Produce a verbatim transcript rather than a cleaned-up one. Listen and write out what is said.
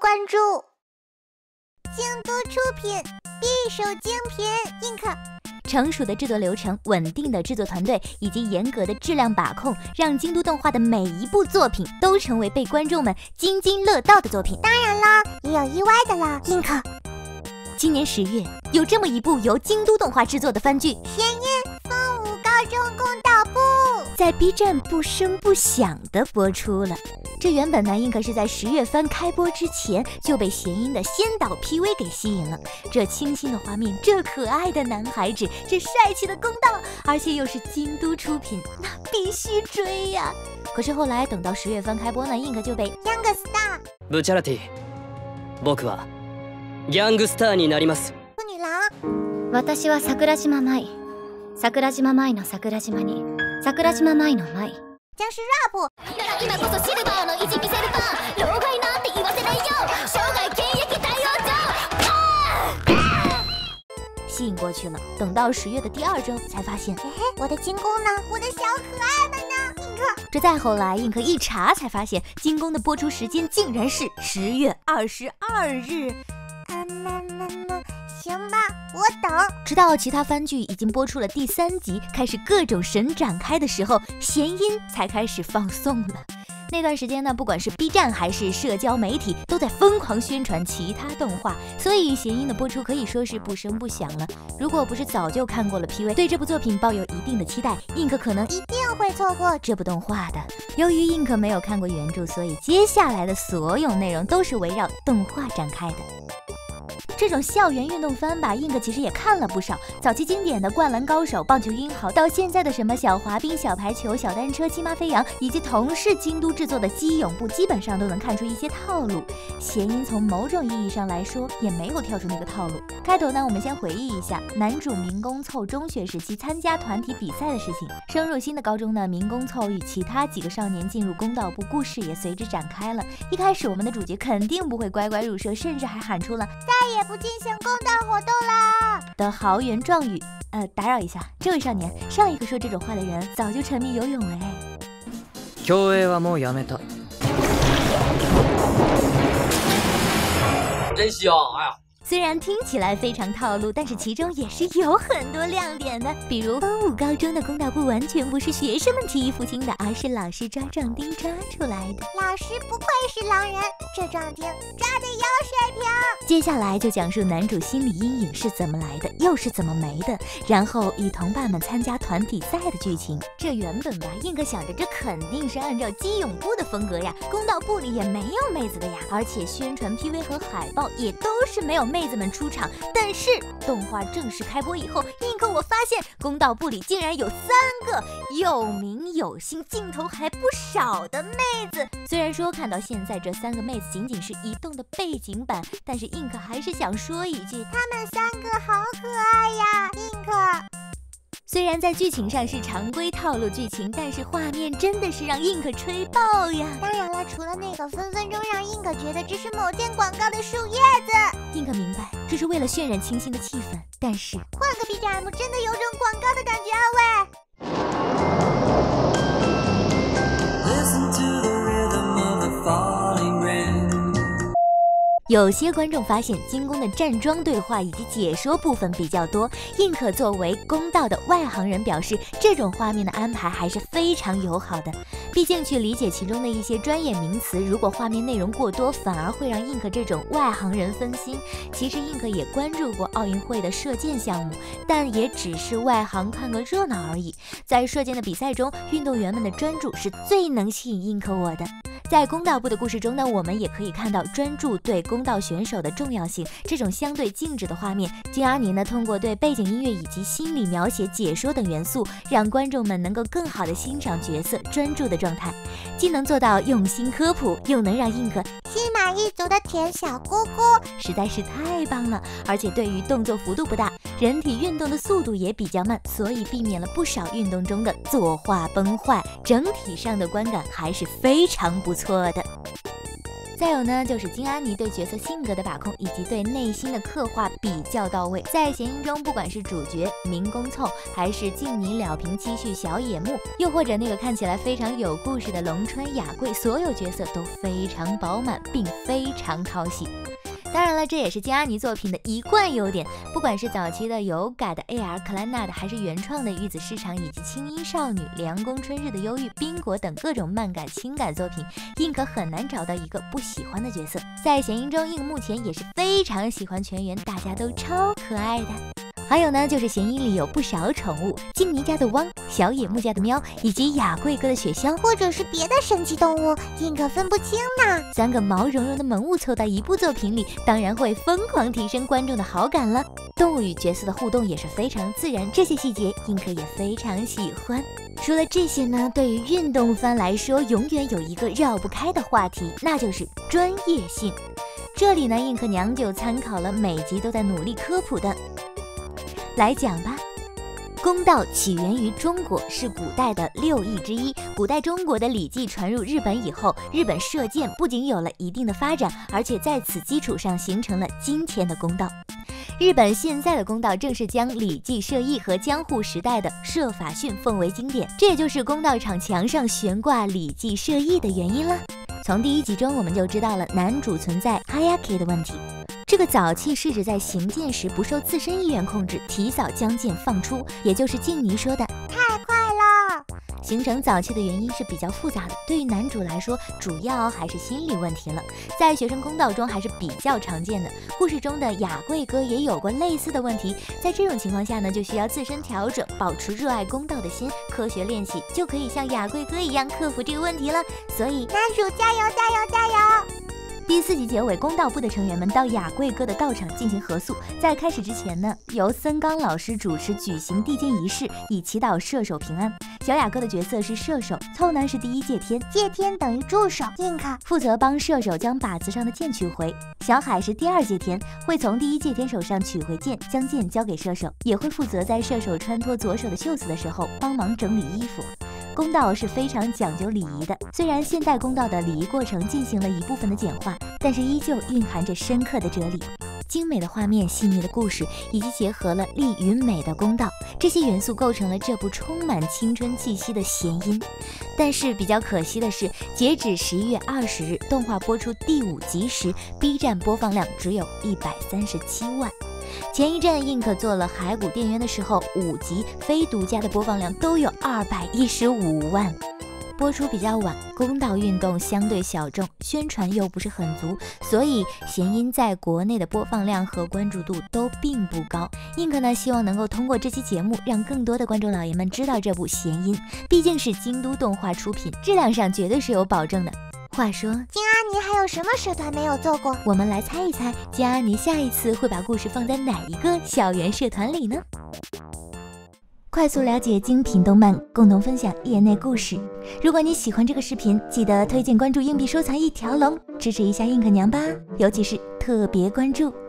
关注。京都出品，必属精品 Ink。 成熟的制作流程、稳定的制作团队以及严格的质量把控，让京都动画的每一部作品都成为被观众们津津乐道的作品。 当然啦，也有意外的啦 ，Ink。 今年十月，有这么一部由京都动画制作的番剧《 弦音风舞高中公道部》 在 B 站不声不响地播出了。这原本呢，Ink是在十月番开播之前就被弦音的先导 P V 给吸引了。这清新的画面，这可爱的男孩子，这帅气的公道，而且又是京都出品，那必须追呀！可是后来等到十月番开播呢，Ink就被 Young Star ブチャラティ、僕はギャングスターになります。 妇女郎， 私は桜島舞、桜島舞の桜島に、桜島舞の舞。 僵尸 rap。 今こそシルバーの意地見せる番、老害なんて言わせないよ、生涯現役大王者。 吸引过去了。等到十月的第二周，才发现， 嘿嘿，我的金宫呢？我的小可爱们呢 ？Ink。 这再后来，Ink一查才发现，金宫的播出时间竟然是十月二十二日。 啊，那那那，行吧，我等。 直到其他番剧已经播出了第三集，开始各种神展开的时候，弦音才开始放送了。那段时间呢，不管是 B 站还是社交媒体，都在疯狂宣传其他动画，所以弦音的播出可以说是不声不响了。如果不是早就看过了 P V， 对这部作品抱有一定的期待， Ink 可能一定会错过这部动画的。由于 Ink 没有看过原著，所以接下来的所有内容都是围绕动画展开的。这种校园运动番吧 ，Ink 其实也看了不少。早期经典的《灌篮高手》、《棒球英豪》，到现在的什么小滑冰、小排球、小单车、骑马飞扬，以及同是京都制作的《基勇部》，基本上都能看出一些套路。弦音从某种意义上来说，也没有跳出那个套路。开头呢，我们先回忆一下男主明宫凑中学时期参加团体比赛的事情。升入新的高中呢，明宫凑与其他几个少年进入公道部，故事也随之展开了。一开始，我们的主角肯定不会乖乖入社，甚至还喊出了再也不进行公道活动啦的豪言壮语。呃，打扰一下，这位少年，上一个说这种话的人早就沉迷游泳了哎。 競泳はもうやめた。真香！哎呀。 虽然听起来非常套路，但是其中也是有很多亮点的。比如风舞高中的公道部完全不是学生们提议付清的，而是老师抓壮丁抓出来的。 老师不愧是狼人，这壮丁抓的有水平。 接下来就讲述男主心理阴影是怎么来的，又是怎么没的，然后与同伴们参加团体赛的剧情。这原本吧，Ink想着这肯定是按照基勇部的风格呀，公道部里也没有妹子的呀，而且宣传 P V 和海报也都是没有妹子们出场。但是动画正式开播以后，Ink我发现公道部里竟然有三个有名有姓、镜头还不少的妹子。虽然说看到现在这三个妹子仅仅是移动的背景板，但是 Ink 还是想说一句， 她们三个好可爱呀 ，Ink。 虽然在剧情上是常规套路剧情，但是画面真的是让 Ink 吹爆呀！ 当然了，除了那个分分钟让 Ink 觉得这是某件广告的树叶子 ，Ink 明白这是为了渲染清新的气氛，但是换个 B G M 真的有种广告的感觉啊喂！ 有些观众发现金宫的站桩对话以及解说部分比较多， Ink 作为公道的外行人表示，这种画面的安排还是非常友好的。毕竟去理解其中的一些专业名词，如果画面内容过多，反而会让 Ink 这种外行人分心。其实 Ink 也关注过奥运会的射箭项目，但也只是外行看个热闹而已。在射箭的比赛中，运动员们的专注是最能吸引 Ink 我的。在公道部的故事中呢，我们也可以看到专注对公道选手的重要性。这种相对静止的画面，金阿尼呢通过对背景音乐以及心理描写、解说等元素，让观众们能够更好的欣赏角色专注的状态，既能做到用心科普，又能让 Ink 心满意足的甜小姑姑， 实在是太棒了。而且对于动作幅度不大，人体运动的速度也比较慢，所以避免了不少运动中的作画崩坏，整体上的观感还是非常不错的。 再有呢，就是金阿尼对角色性格的把控以及对内心的刻画比较到位。在弦音中，不管是主角民工凑，还是静妮了平妻婿小野木，又或者那个看起来非常有故事的龙川雅贵，所有角色都非常饱满，并非常讨喜。当然了，这也是金阿尼作品的一贯优点，不管是早期的有改的 A R 克兰纳的，还是原创的玉子市场以及轻音少女、凉宫春日的忧郁、冰果等各种漫改轻改作品，印可很难找到一个不喜欢的角色。在弦音中，印目前也是非常喜欢全员，大家都超可爱的。还有呢，就是弦音里有不少宠物，静妮家的汪，小野木家的喵，以及雅贵哥的雪鸮， 或者是别的神奇动物，印可分不清呢。 三个毛茸茸的萌物凑到一部作品里，当然会疯狂提升观众的好感了。动物与角色的互动也是非常自然，这些细节印可也非常喜欢。除了这些呢，对于运动番来说，永远有一个绕不开的话题，那就是专业性。这里呢，印可娘就参考了每集都在努力科普的来讲吧。弓道起源于中国，是古代的六艺之一。古代中国的礼记传入日本以后，日本射箭不仅有了一定的发展，而且在此基础上形成了今天的弓道。日本现在的弓道正是将礼记射艺和江户时代的射法训奉为经典，这也就是弓道场墙上悬挂礼记射艺的原因了。从第一集中我们就知道了男主存在 hayake 的问题，这个早期是指在行剑时不受自身意愿控制，提早将剑放出，也就是静妮说的太快了。 形成早期的原因是比较复杂的，对于男主来说，主要还是心理问题了。在学生弓道中还是比较常见的，故事中的雅贵哥也有过类似的问题。在这种情况下呢，就需要自身调整，保持热爱弓道的心，科学练习，就可以像雅贵哥一样克服这个问题了。所以男主加油加油加油！ 第四集结尾，弓道部的成员们到雅贵哥的道场进行合宿。在开始之前呢，由森冈老师主持举行递剑仪式，以祈祷射手平安。小雅哥的角色是射手，凑男是第一借天， 借天等于助手，印可负责帮射手将靶子上的箭取回。小海是第二借天，会从第一借天手上取回箭，将箭交给射手，也会负责在射手穿脱左手的袖子的时候帮忙整理衣服。弓道是非常讲究礼仪的，虽然现代弓道的礼仪过程进行了一部分的简化，但是依旧蕴含着深刻的哲理。精美的画面、细腻的故事，以及结合了力与美的弓道，这些元素构成了这部充满青春气息的弦音。但是比较可惜的是，截止十一月二十日动画播出第五集时 ，B 站播放量只有一百三十七万。前一阵印可做了骸骨电源的时候，五集非独家的播放量都有二百一十五万。播出比较晚，弓道运动相对小众，宣传又不是很足，所以弦音在国内的播放量和关注度都并不高。印可呢希望能够通过这期节目，让更多的观众老爷们知道这部弦音，毕竟是京都动画出品，质量上绝对是有保证的。话说， 金阿尼还有什么社团没有做过？ 我们来猜一猜，金阿尼下一次会把故事放在哪一个校园社团里呢？快速了解精品动漫，共同分享业内故事。如果你喜欢这个视频，记得推荐关注硬币收藏一条龙，支持一下硬可娘吧，尤其是特别关注